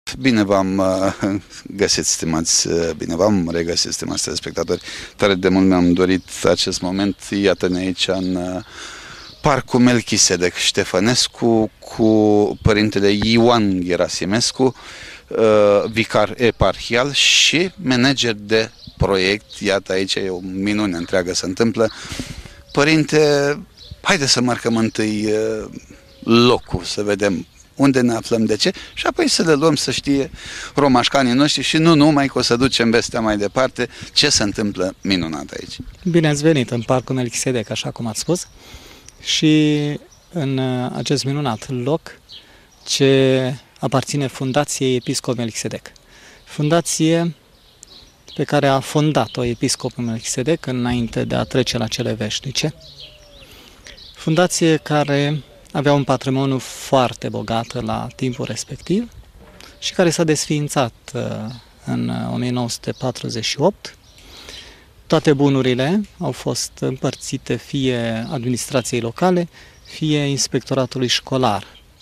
Bine v-am găsit, stimați, bine v-am regăsit, stimați telespectatori. Tare de mult mi-am dorit acest moment. Iată-ne aici în Parcul Melchisedec Ștefănescu cu părintele Ioan Gerasimescu, vicar eparhial și manager de proiect. Iată, aici e o minune întreagă se întâmplă. Părinte, haideți să marcăm întâi locul, să vedem unde ne aflăm, de ce, și apoi să le luăm să știe romașcanii noștri și nu numai, că o să ducem vestea mai departe, ce se întâmplă minunat aici. Bine ați venit în Parcul Melchisedec, așa cum ați spus, și în acest minunat loc ce aparține Fundației Episcop Melchisedec. Fundație pe care a fondat-o Episcopul Melchisedec înainte de a trece la cele veșnice. Fundație care avea un patrimoniu foarte bogat la timpul respectiv și care s-a desființat în 1948. Toate bunurile au fost împărțite fie administrației locale, fie inspectoratului școlar.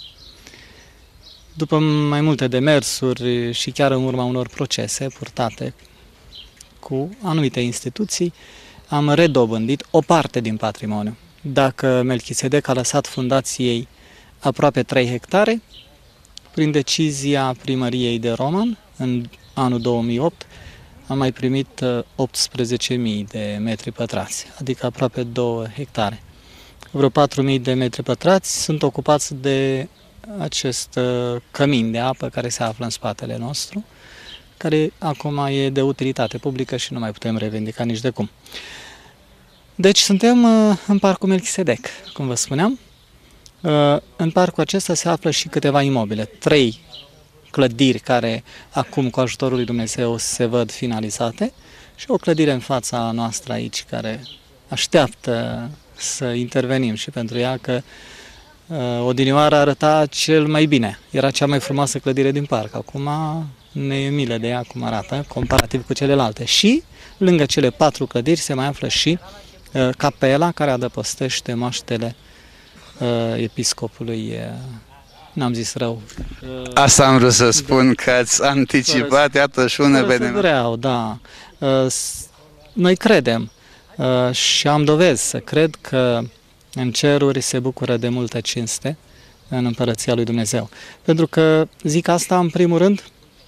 După mai multe demersuri și chiar în urma unor procese purtate cu anumite instituții, am redobândit o parte din patrimoniu. Dacă Melchisedec a lăsat fundației aproape 3 hectare, prin decizia primăriei de Roman, în anul 2008, am mai primit 18.000 de metri pătrați, adică aproape 2 hectare. Vreo 4.000 de metri pătrați sunt ocupați de acest cămin de apă care se află în spatele nostru, care acum e de utilitate publică și nu mai putem revendica nici de cum. Deci suntem în Parcul Melchisedec, cum vă spuneam. În parcul acesta se află și câteva imobile, 3 clădiri care acum cu ajutorul lui Dumnezeu se văd finalizate și o clădire în fața noastră aici care așteaptă să intervenim și pentru ea că odinioară arăta cel mai bine. Era cea mai frumoasă clădire din parc. Acum ne e milă de ea cum arată, comparativ cu celelalte. Și lângă cele 4 clădiri se mai află și capela care adăpostește moaștele episcopului, n-am zis rău. Asta am vrut să spun, că ați anticipat, iată și un eveniment. Vreau, da. Noi credem și am dovezi să cred că în ceruri se bucură de multă cinste în Împărăția lui Dumnezeu. Pentru că zic asta în primul rând,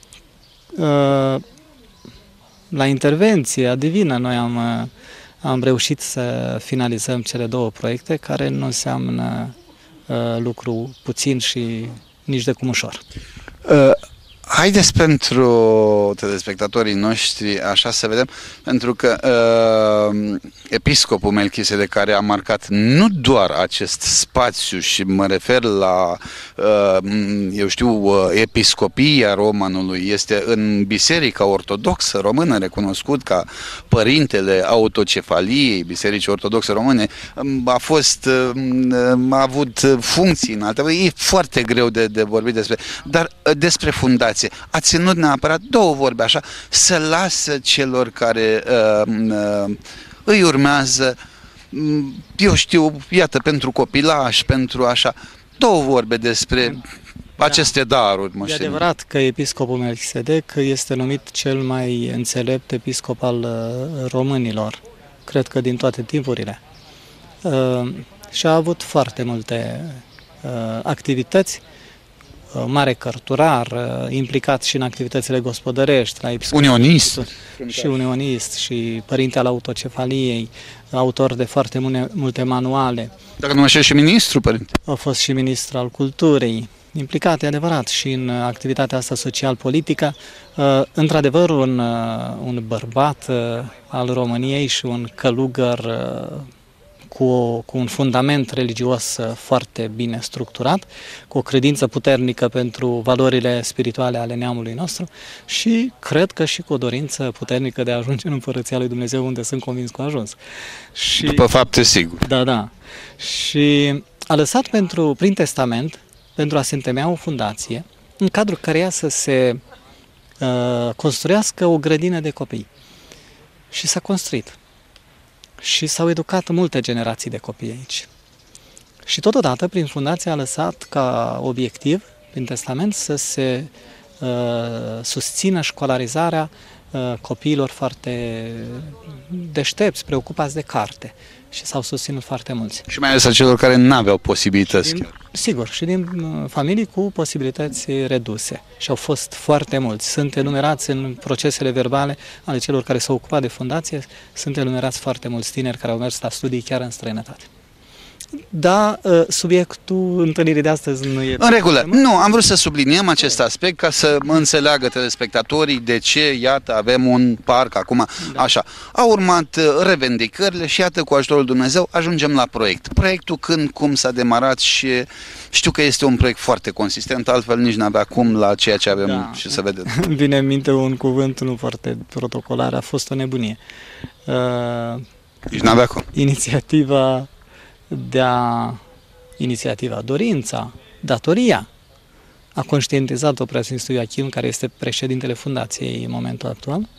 la intervenția divină noi am reușit să finalizăm cele 2 proiecte care nu înseamnă lucru puțin și nici de cum ușor. Haideți pentru telespectatorii noștri așa să vedem, pentru că episcopul Melchisedec, care a marcat nu doar acest spațiu și mă refer la, eu știu, episcopia Romanului, este în Biserica Ortodoxă Română recunoscut ca părintele autocefaliei Bisericii Ortodoxe Române, a avut funcții înalte, e foarte greu de vorbit despre, dar despre fundație. A ținut neapărat 2 vorbe așa, să lasă celor care îi urmează, eu știu, iată, pentru copilași, pentru așa, 2 vorbe despre aceste daruri. E adevărat că episcopul Melchisedec este numit cel mai înțelept episcop al românilor, cred că din toate timpurile. Și a avut foarte multe activități, mare cărturar, implicat și în activitățile gospodărești, la unionist și unionist și părinte al autocefaliei, autor de foarte multe manuale. Dacă nu așa și ministru, părinte. A fost și ministru al culturii, implicat, e adevărat, și în activitatea asta social-politică. Într-adevăr, un bărbat al României și un călugăr cu un fundament religios foarte bine structurat, cu o credință puternică pentru valorile spirituale ale neamului nostru și cred că și cu o dorință puternică de a ajunge în Împărăția lui Dumnezeu, unde sunt convins că a ajuns. Și, după fapte, sigur. Da. Și a lăsat prin testament, pentru a se întemeia o fundație, în cadrul căreia să se construiască o grădină de copii. Și s-a construit. Și s-au educat multe generații de copii aici. Și totodată, prin fundație, a lăsat ca obiectiv, prin testament, să se susțină școlarizarea copiilor foarte deștepți, preocupați de carte. Și s-au susținut foarte mulți. Și mai ales a celor care nu aveau posibilități. Sigur, și din familii cu posibilități reduse. Și au fost foarte mulți. Sunt enumerați în procesele verbale ale celor care s-au ocupat de fundație, sunt enumerați foarte mulți tineri care au mers la studii chiar în străinătate. Da, subiectul întâlnirii de astăzi nu e... În regulă. Nu, am vrut să subliniem acest aspect ca să înțeleagă telespectatorii de ce, iată, avem un parc acum, așa. Au urmat revendicările și iată, cu ajutorul Dumnezeu, ajungem la proiect. Proiectul când, cum s-a demarat și știu că este un proiect foarte consistent, altfel nici n-avea cum la ceea ce avem și să vedem. Vine în minte un cuvânt nu foarte protocolar, a fost o nebunie. Nici n-avea cum. Inițiativa, dorința, datoria a conștientizat-o preasfințitul Ioachim, care este președintele fundației în momentul actual.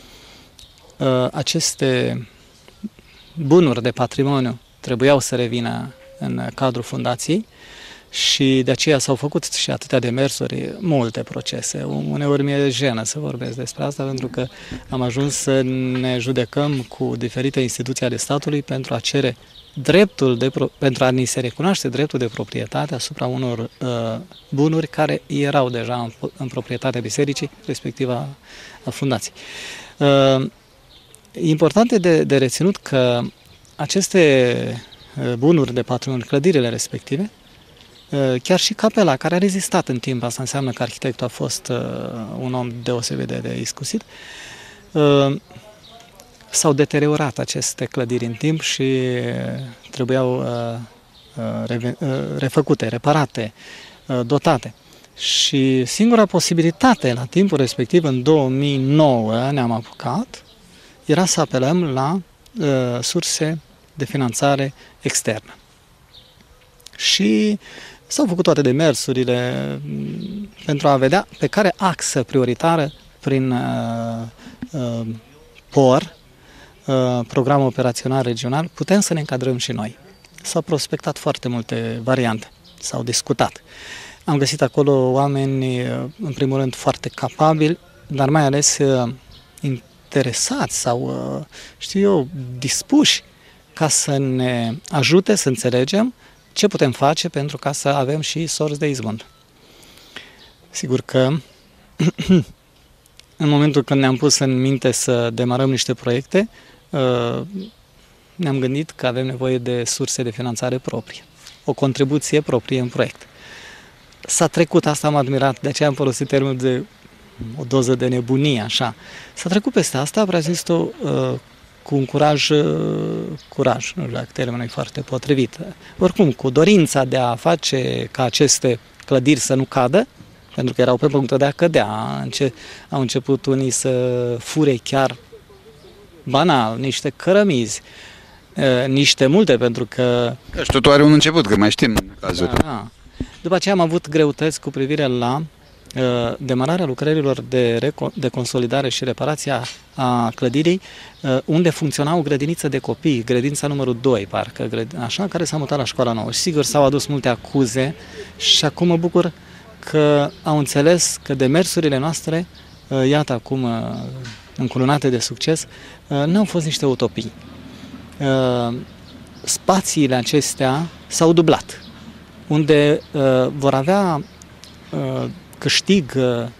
Aceste bunuri de patrimoniu trebuiau să revină în cadrul fundației și de aceea s-au făcut și atâtea demersuri, multe procese. Uneori mi-e jenă să vorbesc despre asta, pentru că am ajuns să ne judecăm cu diferite instituții ale statului pentru a cere pentru a ni se recunoaște dreptul de proprietate asupra unor bunuri care erau deja în proprietatea bisericii, respectiv a fundației. Important de reținut că aceste bunuri de patrimoniu, clădirile respective, chiar și capela, care a rezistat în timp, asta înseamnă că arhitectul a fost un om deosebit de iscusit, s-au deteriorat aceste clădiri în timp și trebuiau refăcute, reparate, dotate. Și singura posibilitate la timpul respectiv, în 2009 ne-am apucat, era să apelăm la surse de finanțare externă. Și s-au făcut toate demersurile pentru a vedea pe care axă prioritară prin POR, Program Operațional Regional, putem să ne încadrăm și noi. S-au prospectat foarte multe variante, s-au discutat. Am găsit acolo oameni, în primul rând, foarte capabili, dar mai ales interesați sau, știu eu, dispuși ca să ne ajute să înțelegem ce putem face pentru ca să avem și sorți de izbând. Sigur că în momentul când ne-am pus în minte să demarăm niște proiecte, ne-am gândit că avem nevoie de surse de finanțare proprie, o contribuție proprie în proiect. S-a trecut, asta am admirat, de aceea am folosit termenul de o doză de nebunie, așa. S-a trecut peste asta, preasfințitul cu un curaj, nu știu dacă termenul e foarte potrivit, oricum, cu dorința de a face ca aceste clădiri să nu cadă, pentru că erau pe punctul de a cădea, au început unii să fure chiar banal, niște cărămizi, niște multe, pentru că... Și totul are un început, că mai știm cazuri. Da. După aceea am avut greutăți cu privire la demararea lucrărilor de consolidare și reparația a clădirii, unde funcționa o grădiniță de copii, grădința numărul 2, parcă, așa, care s-a mutat la școala nouă. Și sigur s-au adus multe acuze și acum mă bucur că au înțeles că demersurile noastre, iată acum încununate de succes, nu au fost niște utopii. Spațiile acestea s-au dublat, unde vor avea câștig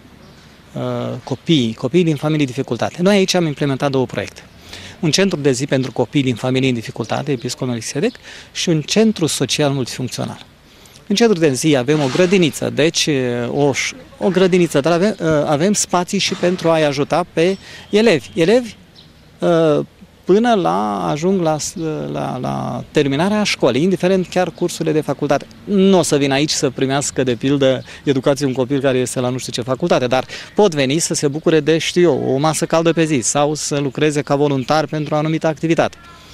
copiii din familii în dificultate. Noi aici am implementat 2 proiecte. Un centru de zi pentru copii din familii în dificultate, Episcopul Melchisedec, și un centru social multifuncțional. În centru de zi avem o grădiniță, deci o grădiniță, dar avem spații și pentru a-i ajuta pe elevi. Elevi până ajung la terminarea școlii, indiferent chiar cursurile de facultate. Nu o să vin aici să primească, de pildă, educație un copil care este la nu știu ce facultate, dar pot veni să se bucure de, știu eu, o masă caldă pe zi sau să lucreze ca voluntar pentru o anumită activitate.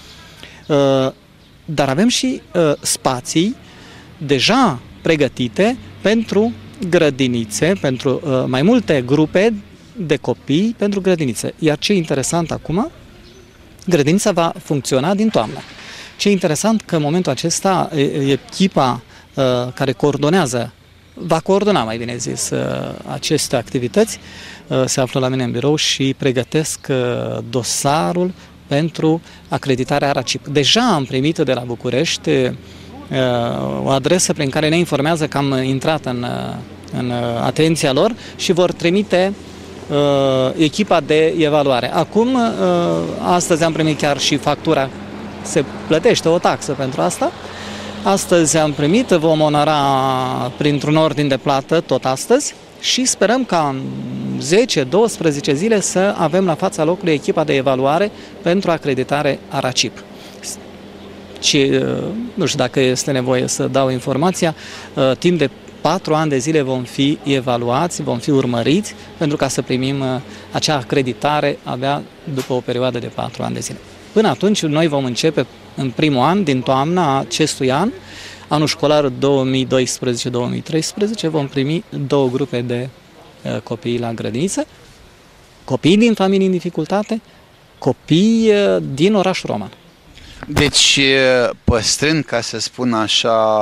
Dar avem și spații deja pregătite pentru grădinițe, pentru mai multe grupe de copii pentru grădinițe. Iar ce e interesant acum, grădinița va funcționa din toamnă. Ce e interesant că în momentul acesta echipa care coordonează va coordona, mai bine zis, aceste activități. Se află la mine în birou și pregătesc dosarul pentru acreditarea ARACIP. Deja am primit de la București o adresă prin care ne informează că am intrat în atenția lor și vor trimite echipa de evaluare. Acum, astăzi am primit chiar și factura, se plătește o taxă pentru asta. Astăzi am primit, vom onora printr-un ordin de plată tot astăzi și sperăm ca în 10-12 zile să avem la fața locului echipa de evaluare pentru acreditare ARACIP. Și nu știu dacă este nevoie să dau informația, timp de 4 ani de zile vom fi evaluați, vom fi urmăriți pentru ca să primim acea acreditare abia după o perioadă de 4 ani de zile. Până atunci, noi vom începe în primul an, din toamna acestui an, anul școlar 2012-2013, vom primi 2 grupe de copii la grădiniță, copii din familii în dificultate, copii din orașul roman. Deci, păstrând, ca să spun așa,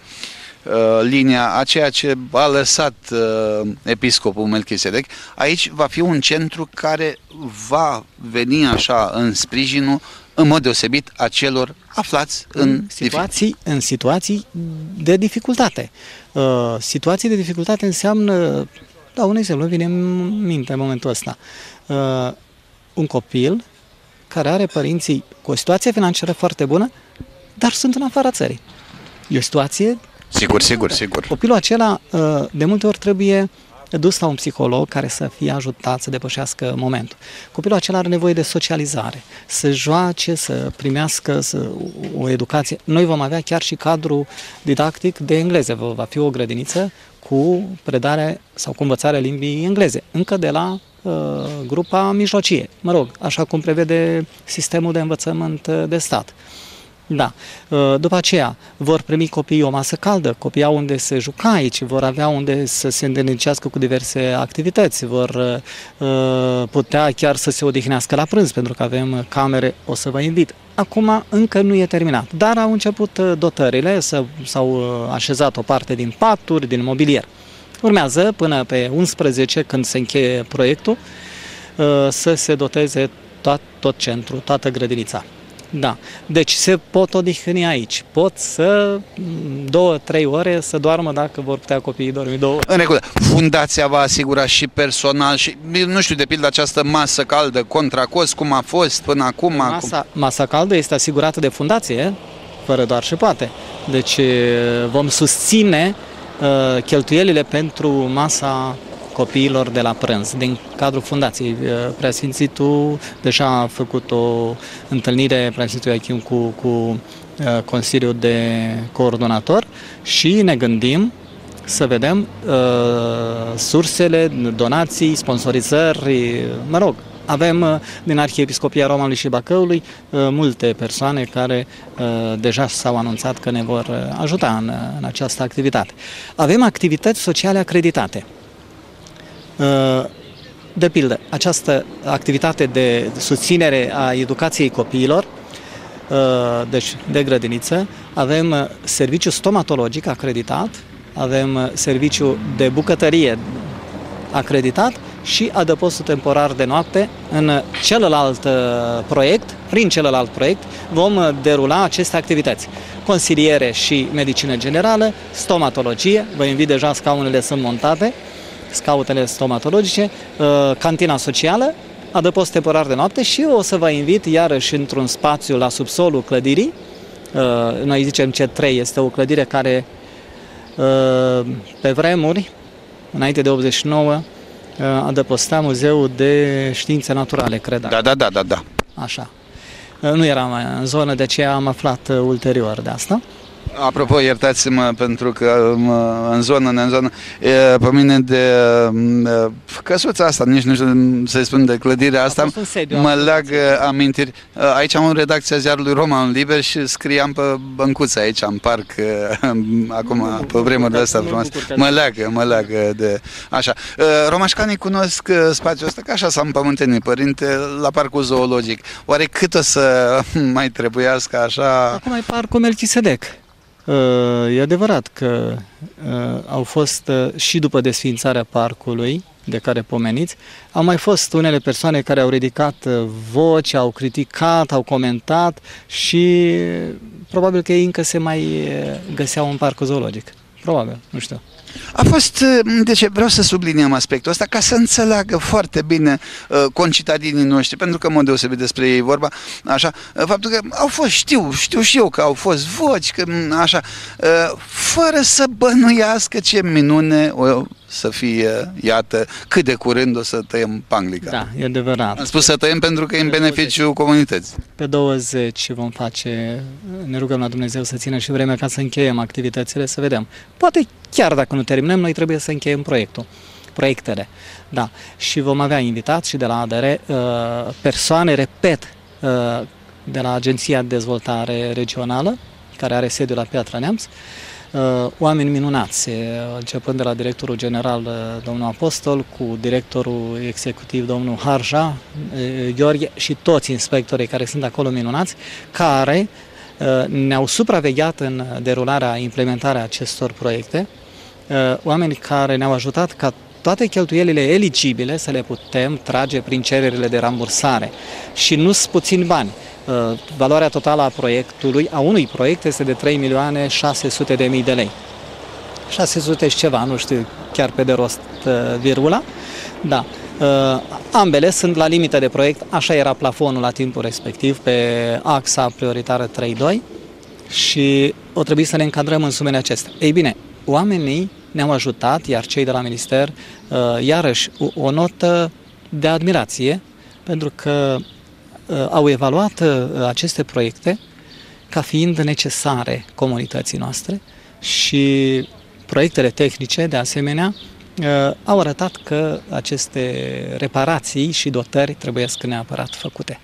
linia a ceea ce a lăsat episcopul Melchisedec, aici va fi un centru care va veni așa în sprijinul, în mod deosebit, a celor aflați în situații de dificultate. Situații de dificultate înseamnă, un exemplu vine în minte în momentul ăsta, un copil care are părinții cu o situație financiară foarte bună, dar sunt în afara țării. E o situație... Sigur. Copilul acela de multe ori trebuie dus la un psiholog care să fie ajutat să depășească momentul. Copilul acela are nevoie de socializare, să joace, să primească o educație. Noi vom avea chiar și cadru didactic de engleză. Va fi o grădiniță cu predare sau cu învățarea limbii engleze, încă de la grupa mijlocie, așa cum prevede sistemul de învățământ de stat. Da. După aceea vor primi copiii o masă caldă, copiii au unde se juca aici, vor avea unde să se îndemnicească cu diverse activități, vor putea chiar să se odihnească la prânz, pentru că avem camere, o să vă invit. Acum încă nu e terminat, dar au început dotările, s-au așezat o parte din paturi, din mobilier. Urmează până pe 11, când se încheie proiectul, să se doteze tot centrul, toată grădinița. Da. Deci se pot odihni aici. Pot să 2-3 ore să doarmă dacă vor putea copiii dormi 2 ore. În regulă. Fundația va asigura și personal și, nu știu, de pildă această masă caldă contra cost, cum a fost până acum? Masa caldă este asigurată de fundație, fără doar și poate. Deci vom susține cheltuielile pentru masa copiilor de la prânz, din cadrul fundației. Preasfințitul deja a făcut o întâlnire, Preasfințitul Iachim, cu Consiliul de Coordonator și ne gândim să vedem sursele, donații, sponsorizări, avem din Arhiepiscopia Romanului și Bacăului multe persoane care deja s-au anunțat că ne vor ajuta în această activitate. Avem activități sociale acreditate. De pildă, această activitate de susținere a educației copiilor, deci de grădiniță, avem serviciu stomatologic acreditat, avem serviciu de bucătărie acreditat și adăpostul temporar de noapte. În celălalt proiect, prin celălalt proiect, vom derula aceste activități. Consiliere și medicină generală, stomatologie, vă invit, deja scaunele sunt montate, scautele stomatologice, cantina socială, adăpost temporar de noapte și o să vă invit iarăși într-un spațiu la subsolul clădirii. Noi zicem C3, este o clădire care pe vremuri, înainte de 89, adăposta Muzeul de Științe Naturale, cred. Da. Așa. Nu eram în zonă, de aceea am aflat ulterior de asta. Apropo, iertați-mă pentru că în zonă, pe mine de căsuța asta, nici nu știu să-i spun, de clădirea asta, mă leagă amintiri. Aici am în redacția ziarului Roman Liber și scriam pe băncuța aici, în parc, acum, pe vremurile astea frumoase. Mă leagă de... Așa. Romașcanii cunosc spațiul ăsta, că așa s-a împământenit, părinte, la parcul zoologic. Oare cât o să mai trebuiască așa... Acum e parcul Melchisedec. E adevărat că au fost și după desființarea parcului, de care pomeniți, au mai fost unele persoane care au ridicat voci, au criticat, au comentat și probabil că ei încă se mai găseau în parcul zoologic. Probabil, nu știu. A fost, deci vreau să subliniem aspectul ăsta ca să înțeleagă foarte bine concitadinii noștri, pentru că în mod deosebit despre ei vorba, așa, faptul că au fost, știu și eu că au fost voci, că, așa, fără să bănuiască ce minune o să fie, iată, cât de curând o să tăiem panglica. Da, e adevărat. Am spus să tăiem pentru că e în beneficiul comunității. Pe 20 vom face, ne rugăm la Dumnezeu să țină și vremea ca să încheiem activitățile, să vedem. Poate chiar dacă nu terminăm, noi trebuie să încheiem proiectele. Da. Și vom avea invitați și de la ADR persoane, repet, de la Agenția de Dezvoltare Regională, care are sediul la Piatra Neamț, oameni minunați, începând de la directorul general, domnul Apostol, cu directorul executiv, domnul Harja, Gheorghe și toți inspectorii care sunt acolo minunați, care ne-au supravegheat în derularea, implementarea acestor proiecte, oameni care ne-au ajutat ca toate cheltuielile eligibile să le putem trage prin cererile de rambursare. Și nu sunt puțini bani. Valoarea totală a proiectului, a unui proiect, este de 3.600.000 de lei. 600 și ceva, nu știu chiar pe de rost virgula. Da. Ambele sunt la limită de proiect, așa era plafonul la timpul respectiv, pe axa prioritară 3.2 și o trebuie să ne încadrăm în sumele acestea. Ei bine, oamenii ne-au ajutat, iar cei de la minister, iarăși o notă de admirație, pentru că au evaluat aceste proiecte ca fiind necesare comunității noastre și proiectele tehnice, de asemenea, au arătat că aceste reparații și dotări trebuie neapărat făcute.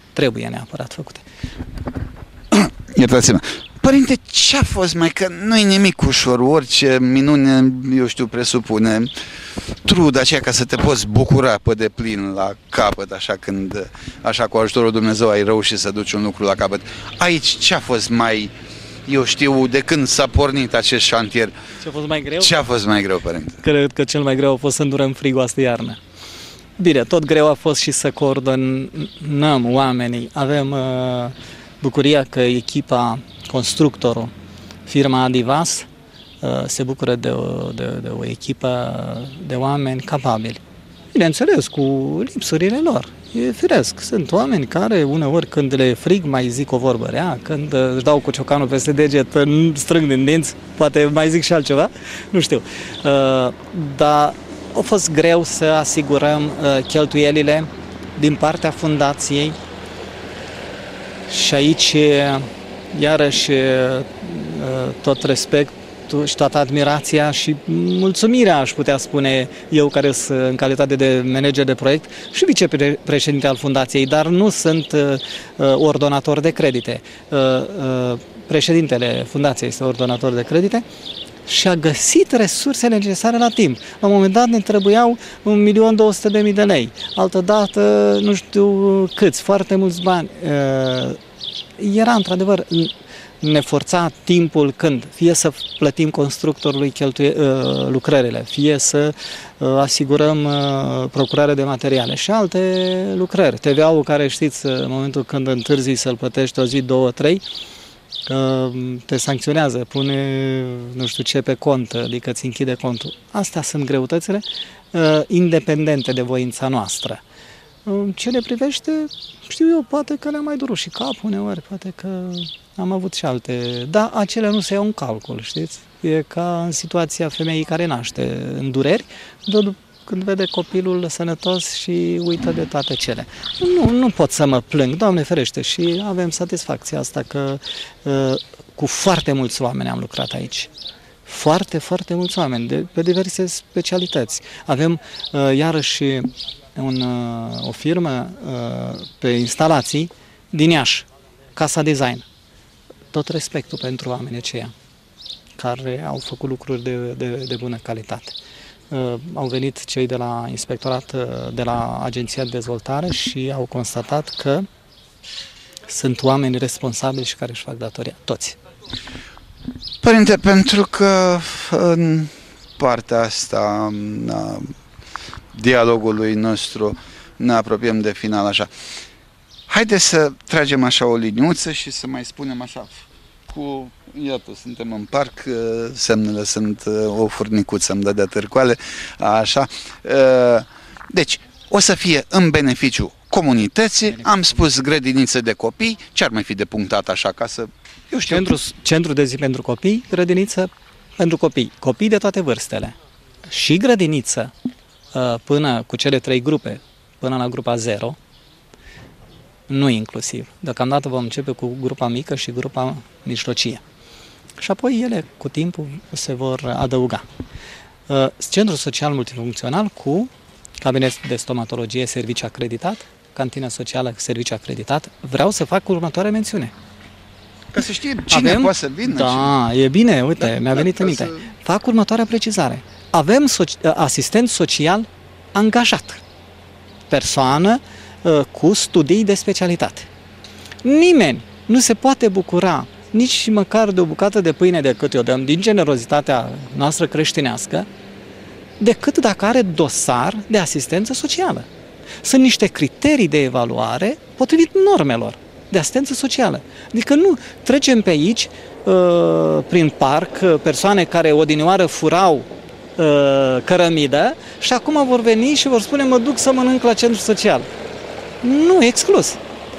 Iertați-mă. Părinte, ce-a fost mai? Că nu-i nimic ușor, orice minune, eu știu, presupune truda aceea ca să te poți bucura pe deplin la capăt, așa când, așa cu ajutorul Dumnezeu ai reușit să duci un lucru la capăt. Aici ce-a fost mai, eu știu, de când s-a pornit acest șantier? Ce-a fost mai greu? Ce-a fost mai greu, părinte? Cred că cel mai greu a fost să îndurăm frigul astă iarnă. Bine, tot greu a fost și să coordonăm oamenii. Avem bucuria că echipa, constructorul, firma Adivas, se bucură de o echipă de oameni capabili. Bineînțeles, cu lipsurile lor. E firesc. Sunt oameni care uneori când le frig mai zic o vorbă rea, când își dau cu ciocanul peste deget, strâng din dinți, poate mai zic și altceva, nu știu. Dar a fost greu să asigurăm cheltuielile din partea fundației și aici iarăși tot respectul și toată admirația și mulțumirea, aș putea spune eu, care sunt în calitate de manager de proiect și vicepreședinte al fundației, dar nu sunt ordonator de credite. Președintele fundației este ordonator de credite și a găsit resursele necesare la timp. La un moment dat ne trebuiau 1.200.000 de lei, altă dată nu știu câți, foarte mulți bani. Era într-adevăr, ne forța timpul când fie să plătim constructorului lucrările, fie să asigurăm procurarea de materiale și alte lucrări. TVA-ul care știți, în momentul când întârzi să-l plătești o zi, 2, 3, te sancționează, pune nu știu ce pe cont, adică îți închide contul. Astea sunt greutățile independente de voința noastră. Ce ne privește, știu eu, poate că le-a mai durut și capul uneori, poate că am avut și alte, dar acelea nu se iau în calcul, știți? E ca în situația femeii care naște în dureri, când vede copilul sănătos și uită de toate cele. Nu pot să mă plâng, Doamne ferește, și avem satisfacția asta că cu foarte mulți oameni am lucrat aici. Foarte, foarte mulți oameni, pe diverse specialități. Avem iarăși o firmă pe instalații din Iași, Casa Design. Tot respectul pentru oamenii aceia care au făcut lucruri de bună calitate. Au venit cei de la inspectorat, de la Agenția de Dezvoltare și au constatat că sunt oameni responsabili și care își fac datoria. Toți. Părinte, pentru că în partea asta a dialogului nostru ne apropiem de final așa. Haideți să tragem așa o liniuță și să mai spunem așa cu... Iată, suntem în parc, semnele sunt o furnicuță, îmi dă de târcoale, așa. Deci, o să fie în beneficiu comunității, am spus grădiniță de copii, ce ar mai fi de punctat așa ca să... Eu știu. Centru de zi pentru copii, grădiniță pentru copii, copii de toate vârstele. Și grădiniță până cu cele 3 grupe, până la grupa 0, nu inclusiv. Deocamdată vom începe cu grupa mică și grupa mijlocie. Și apoi ele, cu timpul, se vor adăuga. Centru social multifuncțional cu cabinet de stomatologie, serviciu acreditat, cantină socială, serviciu acreditat. Vreau să fac următoarea mențiune. Ca să știe cine poate să vină. Da, e bine, uite, mi-a venit în minte. Fac următoarea precizare. Avem asistent social angajat. Persoană cu studii de specialitate. Nimeni nu se poate bucura nici măcar de o bucată de pâine decât o dăm din generozitatea noastră creștinească, decât dacă are dosar de asistență socială. Sunt niște criterii de evaluare potrivit normelor de asistență socială. Adică nu trecem pe aici, prin parc, persoane care odinioară furau cărămidă și acum vor veni și vor spune mă duc să mănânc la centru social. Nu, exclus.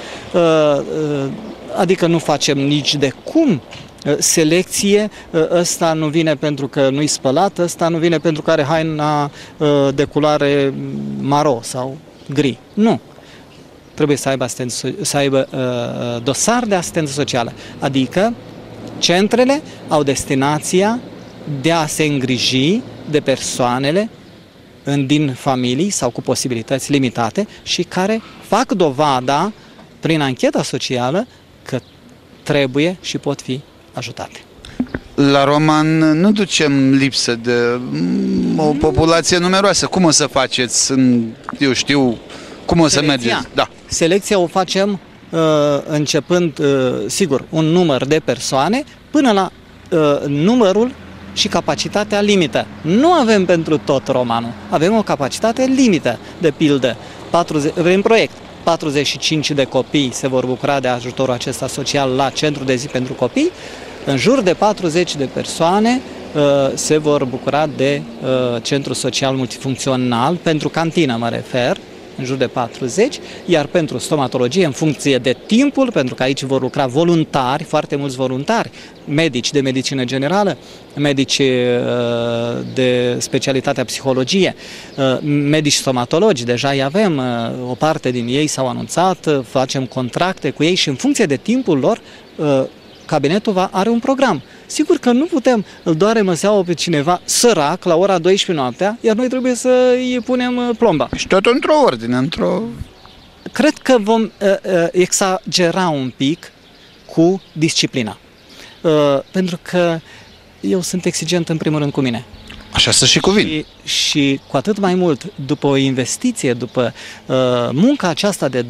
Adică nu facem nici de cum selecție, ăsta nu vine pentru că nu-i spălat, ăsta nu vine pentru că are haina de culoare maro sau gri. Nu. Trebuie să aibă dosar de asistență socială. Adică centrele au destinația de a se îngriji de persoanele din familii sau cu posibilități limitate și care fac dovada prin ancheta socială că trebuie și pot fi ajutate. La Roman nu ducem lipsă de o populație numeroasă. Cum o să faceți? Eu știu cum o să mergeți. Da. Selecția o facem începând, sigur, un număr de persoane până la numărul și capacitatea limită. Nu avem pentru tot Romanul. Avem o capacitate limită, de pildă. Prin proiect, 45 de copii se vor bucura de ajutorul acesta social la centru de zi pentru copii. În jur de 40 de persoane se vor bucura de centru social multifuncțional, pentru cantină mă refer, în jur de 40, iar pentru stomatologie, în funcție de timpul, pentru că aici vor lucra voluntari, foarte mulți voluntari, medici de medicină generală, medici de specialitatea psihologie, medici stomatologi, deja îi avem, o parte din ei s-au anunțat, facem contracte cu ei și în funcție de timpul lor, cabinetul are un program. Sigur că nu putem, îl doare măseaua pe cineva sărac la ora 12 noaptea, iar noi trebuie să îi punem plomba. Și tot într-o ordine, Cred că vom exagera un pic cu disciplina. Pentru că eu sunt exigent în primul rând cu mine. Așa să și cuvine. Și cu atât mai mult, după o investiție, după munca aceasta de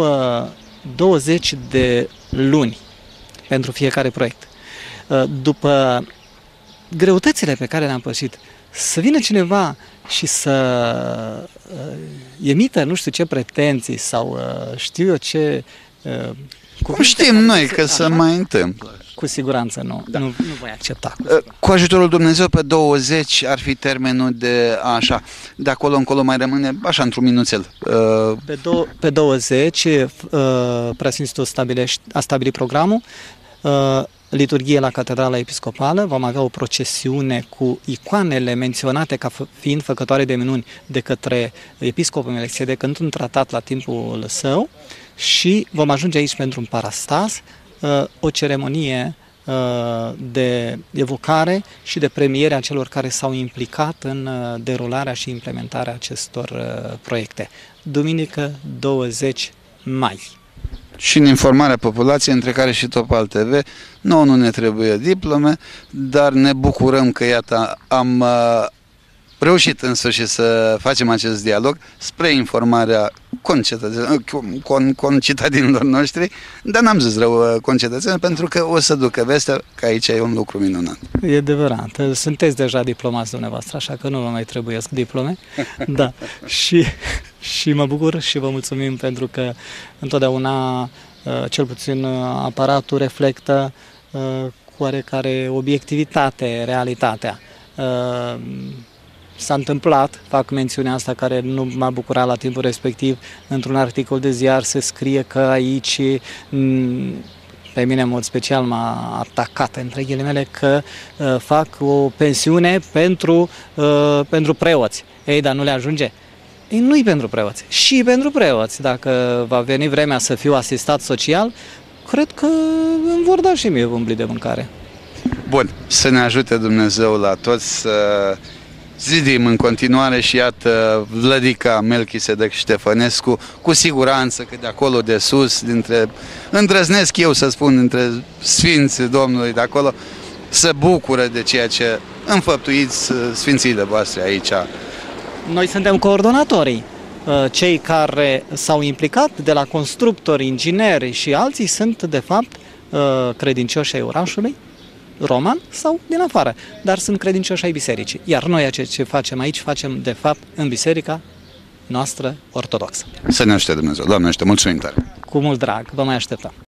20 de luni pentru fiecare proiect, după greutățile pe care le-am pășit, să vină cineva și să emită nu știu ce pretenții sau știu eu ce... Cum știm noi că se mai întâmplă? Cu siguranță nu. Da. Nu voi accepta. Cu ajutorul Dumnezeu pe 20 ar fi termenul de așa. De acolo încolo mai rămâne așa într-un minuțel. Pe 20 Preasfințitul a stabilit programul. Liturghie la Catedrala Episcopală, vom avea o procesiune cu icoanele menționate ca fiind făcătoare de minuni de către Episcopul Melchisedec într-un tratat la timpul său și vom ajunge aici pentru un parastas, o ceremonie de evocare și de premiere a celor care s-au implicat în derularea și implementarea acestor proiecte. Duminică 20 mai. Și în informarea populației, între care și Topal TV, nouă nu ne trebuie diplome, dar ne bucurăm că, iată, am reușit în sfârșit să facem acest dialog spre informarea concetățenilor noștri, dar n-am zis rău concetățeni, pentru că o să ducă vestea că aici e un lucru minunat. E adevărat. Sunteți deja diplomați dumneavoastră, așa că nu vă mai trebuiesc diplome. Da. Și mă bucur și vă mulțumim pentru că întotdeauna, cel puțin aparatul reflectă cu oarecare obiectivitate realitatea. S-a întâmplat, fac mențiunea asta care nu m-a bucurat la timpul respectiv, într-un articol de ziar se scrie că aici, pe mine în mod special m-a atacat, între ghilimele, că fac o pensiune pentru preoți. Ei, dar nu le ajunge. Ei, nu-i pentru preoți, și pentru preoți. Dacă va veni vremea să fiu asistat social, cred că îmi vor da și mie un blit de mâncare. Bun, să ne ajute Dumnezeu la toți să zidim în continuare și iată Vlădica Melchisedec Ștefănescu, cu siguranță că de acolo de sus, îndrăznesc eu să spun, dintre sfinții Domnului de acolo, se bucură de ceea ce înfăptuiți sfințiile voastre aici. Noi suntem coordonatorii. Cei care s-au implicat, de la constructori, ingineri și alții, sunt de fapt credincioși ai orașului roman sau din afară, dar sunt credincioși ai bisericii. Iar noi ce facem aici, facem de fapt în biserica noastră ortodoxă. Să ne aștepte Dumnezeu. Doamne, mulțumim tare! Cu mult drag, vă mai așteptăm!